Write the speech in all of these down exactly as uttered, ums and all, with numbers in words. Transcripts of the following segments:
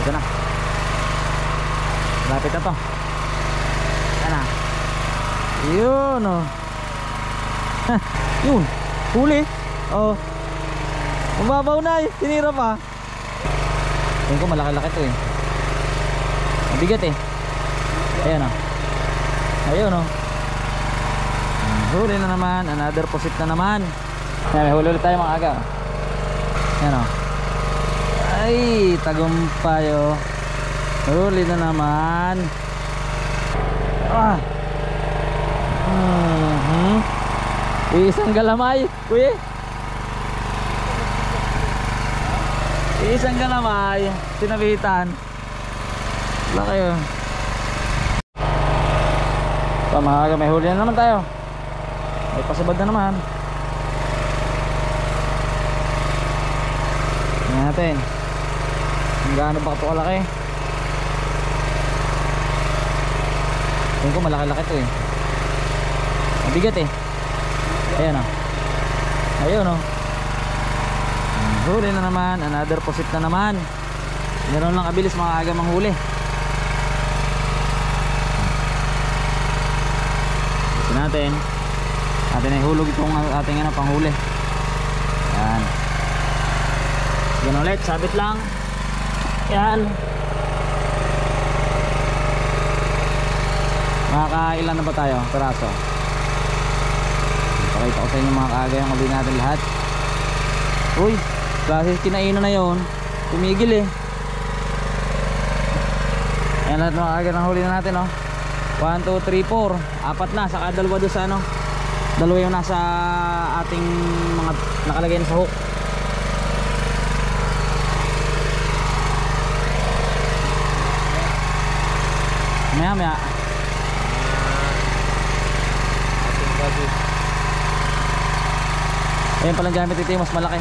Ito na. Lapit na to. Ayan na. Yun oh. Yun. Huli. Oh. Mababaw na eh. Tinira pa. Tingin ko malaki-laki to eh. Mabigat eh. Ayan oh. Ayun oh. Huli na naman. Another posit na naman. Ayan, may huli ulit tayo mga aga. Ayan oh. Ay, tagumpay oh. Huli na naman. Ah. Mm-hmm. Isang galamay, kuya. Isang galamay, sinabitan. Laki yun. So, mga may huli na naman tayo. May pasabad na naman. Tingnan natin kung gaano ba ito kalaki. Tingnan ko malaki-laki ito eh. Mabigat eh. Ayan o. Ayun o. Huli na naman. Another posit na naman. Meron lang kabilis mga aga manghuli. Gusto natin natin ay hulog itong ating ano, panghuli. Ayan. Yan ulit. Sabit lang. Yan. Makakailan na ba tayo? Peraso. Pakita ko sa inyo mga kaagay ang huli natin lahat. Uy, klase kinainan na yon. Tumigil eh. Ayan lahat mga kaagay ang huli na natin oh. one, two, three, four. Apat na, saka dalawa doon sa ano. Dalawa yung nasa ating mga nakalagay na sa hook. Maya maya. Ayan palang gamit ito, mas malaki.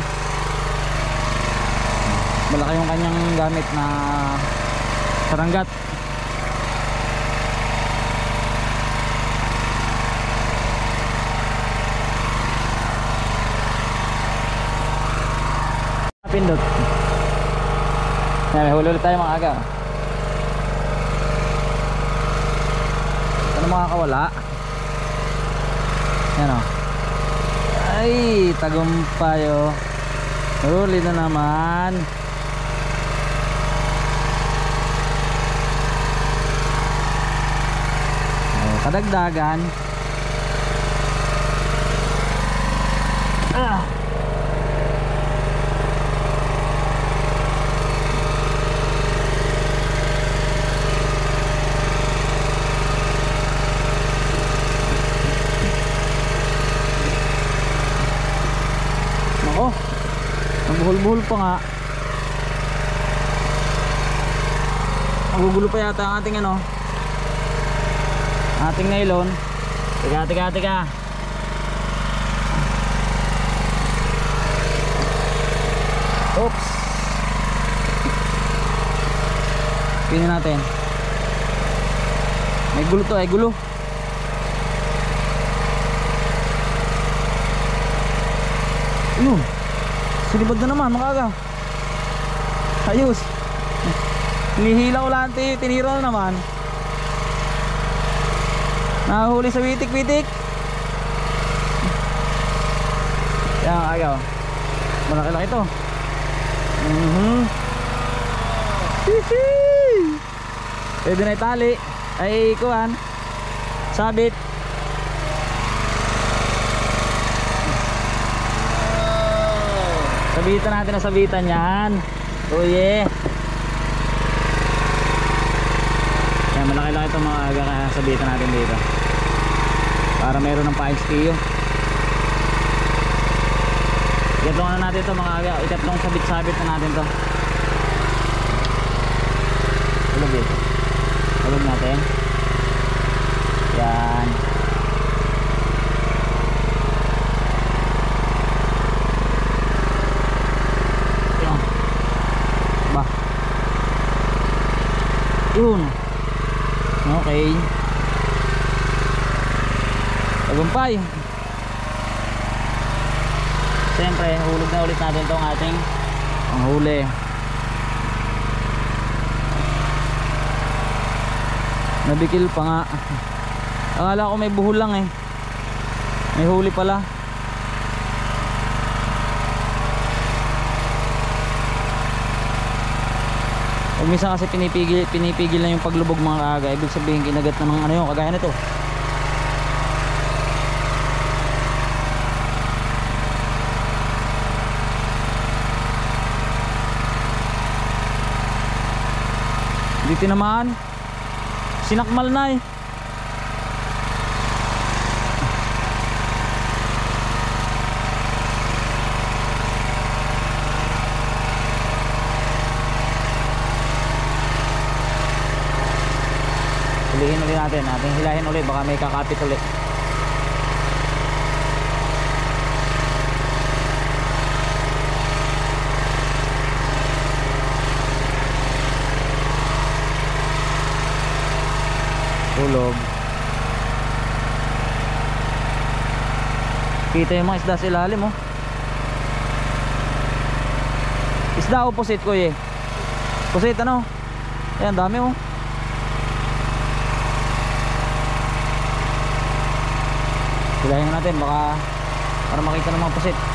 Malaki yung kanyang gamit na saranggat. Pindot. Ayan, may huli ulit tayo mga aga. Ano makakawala? Ayan o. Ay, tagumpay o. Huli na naman. O, kadagdagan. Ah. Buhol-buhol pa nga. Magugulo pa yata ang ating ano, ating nylon. Tiga, tiga, tiga. Oops. Pinin natin. May gulo to, ay gulo. Ayun. Sinibad na naman mga aga. Ayos. Hinihilaw lang, tinira na naman. Nahuli sa witik-witik. Yan mga aga. Malaki-laki ito. Mm-hmm. Pwede na itali. Ay kuhan, sabit. Sabitan natin na sabitan yan. Oh yeah. Yan, malaki-laki itong mga aga kaya sabitan natin dito. Para meron ng pa-inch kiyo. Ikatlong na natin ito mga aga. Ikatlong sabit-sabit na natin ito. Hulog dito. Hulog natin. Yan. Yun. Okay. Tagumpay. Siyempre hulog na ulit natin itong ating panghuli. Nabikil pa nga. Akala ko may buhol lang eh. May huli pala. Pag minsan kasi pinipigil, pinipigil na yung paglubog mga kaaga, ibig sabihin kinagat na ng ano yun, kagaya nito. Hindi tinamaan. Sinakmal na eh. Hulihin ulit natin, ating hilahin ulit, baka may kakapit ulit. Tulog. Kita yung mga isda sa ilalim oh. Isda o pusit ko eh. Pusit ano? Ayan dami oh. Hilahin natin baka para makita ng mga pusit.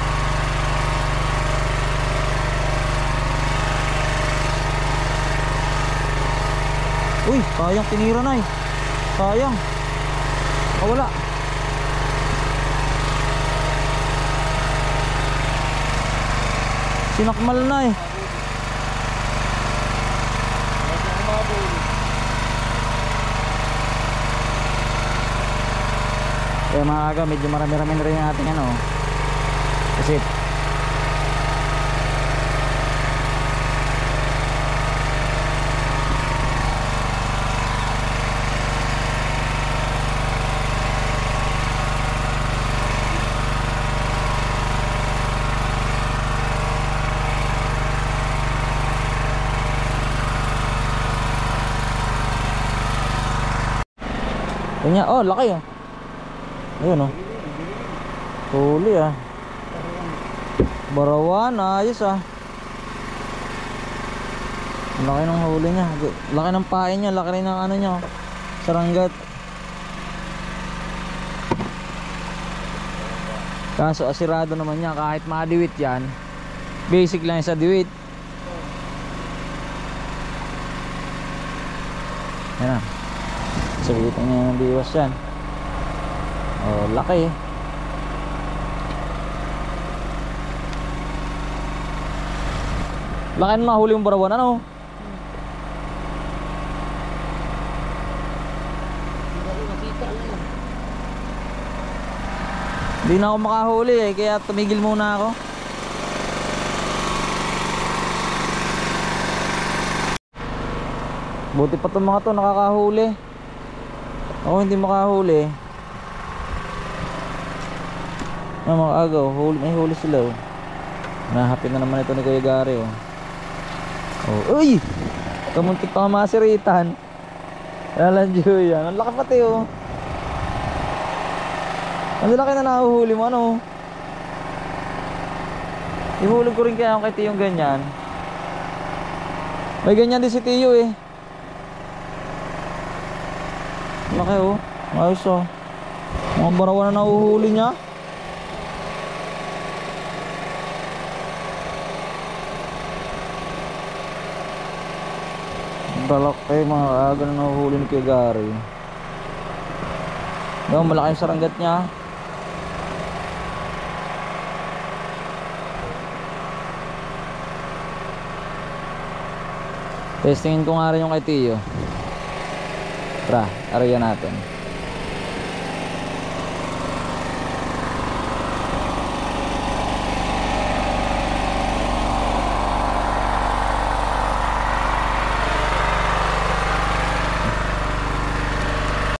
Uy, sayang tinira na eh. Sayang. Oh, wala. Sinakmal na eh. Kaya mga aga, medyo marami-rami na rin yung ating ano pusit. Kanya, oh laki ah. Ayun oh. Huli ah. Barawan, ayos ah. Laki ng huli niya. Laki ng pain niya, laki rin ng ano niya. Saranggat. Kaso asirado naman niya kahit madiwit yan. Basic lang sa diwit. Yan ah. Sabitan niya ng biwas yan. Oh, laki eh. Laki na nahuli yung barawan ano? Hindi na ako makahuli eh, kaya tumigil muna ako. Buti pa itong mga to nakakahuli. Ako hindi makahuli. Ang mga agaw, huli, may huli sila oh. Nahapin na naman ito ni Kuya Gary oh. Oh, uy! Kamuntik pa masiritan. Lalandyo yan. Ang laki pati oh. Ang laki na nahuhuli mo ano. Ihulog ko rin kaya kay Tiyong ganyan. May ganyan din si Tiyo eh. Laki oh. Ayos oh. Mga barawan na nahuhuli niya. Balaki mga aga na nahuhuli ni Kuya Gary. Yung malaki yung saranggat niya. Testingin ko nga rin yung kay Tiyo. Tara, arayan natin.